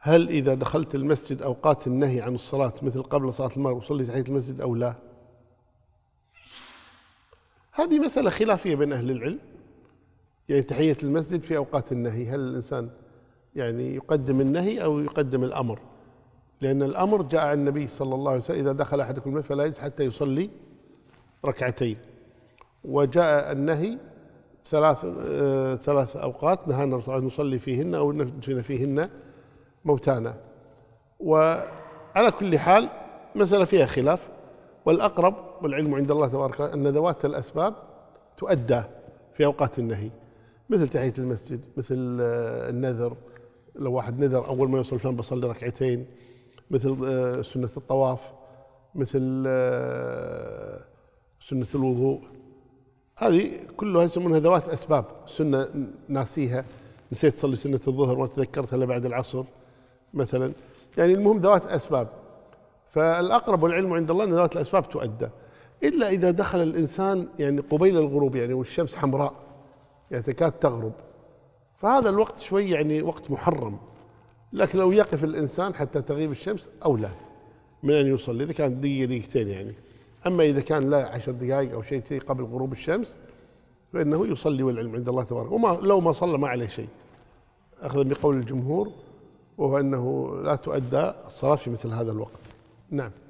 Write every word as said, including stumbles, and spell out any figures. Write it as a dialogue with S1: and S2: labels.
S1: هل إذا دخلت المسجد أوقات النهي عن الصلاة مثل قبل صلاة المغرب صلي تحية المسجد أو لا؟ هذه مسألة خلافية بين أهل العلم، يعني تحية المسجد في أوقات النهي، هل الإنسان يعني يقدم النهي أو يقدم الأمر؟ لأن الأمر جاء عن النبي صلى الله عليه وسلم: إذا دخل أحدكم المسجد فلا يجلس حتى يصلي ركعتين. وجاء النهي ثلاث آه ثلاث أوقات نهانا الرسول أن نصلي فيهن أو ندفن فيهن موتانا. وعلى كل حال مسألة فيها خلاف، والأقرب والعلم عند الله تبارك وتعالى أن ذوات الأسباب تؤدى في أوقات النهي، مثل تحية المسجد، مثل آه النذر، لو واحد نذر أول ما يوصل فلان بصلي ركعتين، مثل آه سنة الطواف، مثل آه سنة الوضوء، هذه كلها يسمونها ذوات أسباب. سنة ناسيها، نسيت تصلي سنة الظهر ما تذكرتها إلا بعد العصر مثلا، يعني المهم ذوات أسباب. فالأقرب والعلم عند الله أن ذوات الأسباب تؤدى، إلا إذا دخل الإنسان يعني قبيل الغروب، يعني والشمس حمراء يعني تكاد تغرب، فهذا الوقت شوي يعني وقت محرم. لكن لو يقف الإنسان حتى تغيب الشمس أولى من أن يصلي، إذا كان دقيقة دقيقتين يعني. أما إذا كان لا عشر دقائق أو شيء قبل غروب الشمس فإنه يصلي والعلم عند الله تبارك. وما لو ما صلى ما عليه شيء، أخذ بقول الجمهور، وهو أنه لا تؤدى الصلاة في مثل هذا الوقت. نعم.